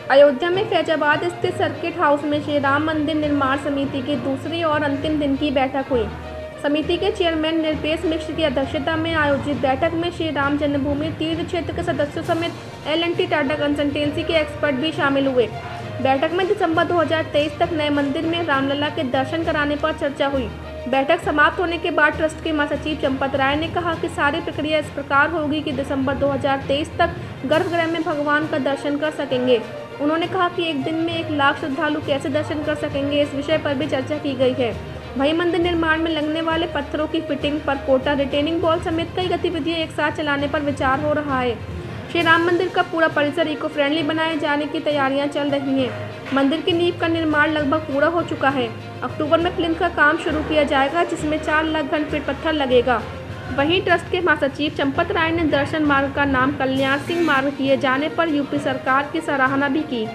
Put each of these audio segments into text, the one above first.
अयोध्या में फैजाबाद स्थित circuit house में श्री राम मंदिर निर्माण समिति की दूसरी और अंतिम दिन की बैठक हुई। समिति के चेयरमैन नृपेश मिश्र की अध्यक्षता में आयोजित बैठक में श्री राम जन्मभूमि तीर्थ क्षेत्र के सदस्यों समेत L&T टाटा कंसल्टेंसी के एक्सपर्ट भी शामिल हुए। बैठक में दिसंबर 2023 तक नए मंदिर में रामलला के दर्शन कराने पर चर्चा हुई। बैठक समाप्त होने के बाद ट्रस्ट के महासचिव चंपत राय ने कहा कि सारी प्रक्रिया इस प्रकार होगी कि दिसंबर 2023 तक गर्भगृह में भगवान का दर्शन कर सकेंगे। उन्होंने कहा कि एक दिन में 1 लाख श्रद्धालु कैसे दर्शन कर सकेंगे, इस विषय पर भी चर्चा की गई है। वहीं मंदिर निर्माण में लगने वाले पत्थरों की फिटिंग पर कोटा, रिटेनिंग वॉल समेत कई गतिविधियां एक साथ चलाने पर विचार हो रहा है। श्री राम मंदिर का पूरा परिसर इको फ्रेंडली बनाए जाने की तैयारियां चल रही हैं। मंदिर की नींव का निर्माण लगभग पूरा हो चुका है। अक्टूबर में प्लिंथ का काम शुरू किया जाएगा, जिसमें 4 लाख घन फीट पत्थर लगेगा। वहीं ट्रस्ट के महासचिव चंपत राय ने दर्शन मार्ग का नाम कल्याण सिंह मार्ग किए जाने पर यूपी सरकार की सराहना भी की।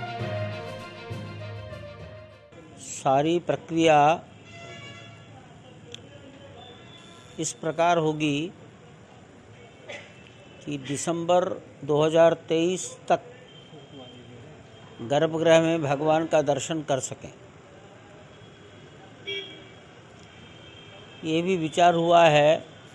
सारी प्रक्रिया इस प्रकार होगी कि दिसंबर 2023 तक गर्भगृह में भगवान का दर्शन कर सकें। ये भी विचार हुआ है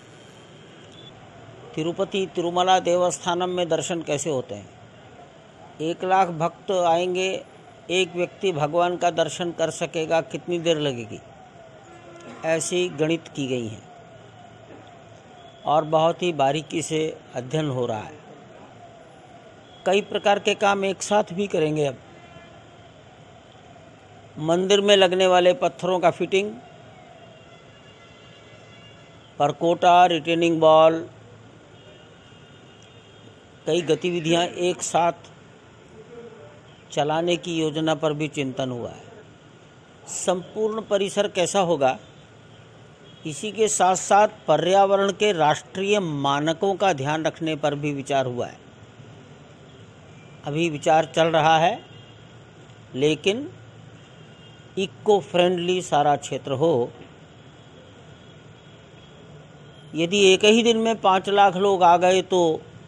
तिरुपति तिरुमला देवस्थानम में दर्शन कैसे होते हैं। 1 लाख भक्त आएंगे, एक व्यक्ति भगवान का दर्शन कर सकेगा, कितनी देर लगेगी, ऐसी गणित की गई हैं और बहुत ही बारीकी से अध्ययन हो रहा है। कई प्रकार के काम एक साथ भी करेंगे। अब मंदिर में लगने वाले पत्थरों का फिटिंग, परकोटा, रिटेनिंग वॉल, कई गतिविधियां एक साथ चलाने की योजना पर भी चिंतन हुआ है। संपूर्ण परिसर कैसा होगा, इसी के साथ साथ पर्यावरण के राष्ट्रीय मानकों का ध्यान रखने पर भी विचार हुआ है। अभी विचार चल रहा है, लेकिन इको फ्रेंडली सारा क्षेत्र हो। यदि एक ही दिन में 5 लाख लोग आ गए तो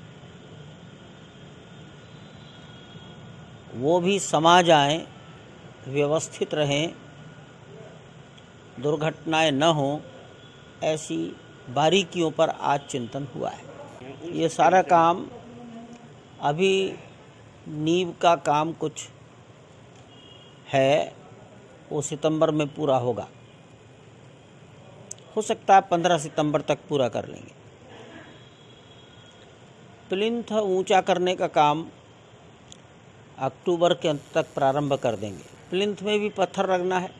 वो भी समा जाएं, व्यवस्थित रहें, दुर्घटनाएं न हों, ऐसी बारीकियों पर आज चिंतन हुआ है। ये सारा काम, अभी नींव का काम कुछ है, वो सितंबर में पूरा होगा। हो सकता है 15 सितंबर तक पूरा कर लेंगे। प्लिंथ ऊंचा करने का काम अक्टूबर के अंत तक प्रारंभ कर देंगे। प्लिंथ में भी पत्थर लगना है,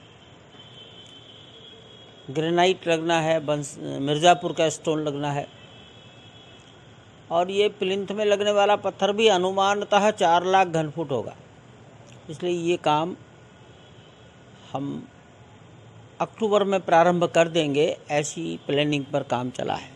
ग्रेनाइट लगना है, मिर्ज़ापुर का स्टोन लगना है, और ये प्लिंथ में लगने वाला पत्थर भी अनुमानतः 4 लाख घन फुट होगा। इसलिए ये काम हम अक्टूबर में प्रारंभ कर देंगे, ऐसी प्लानिंग पर काम चला है।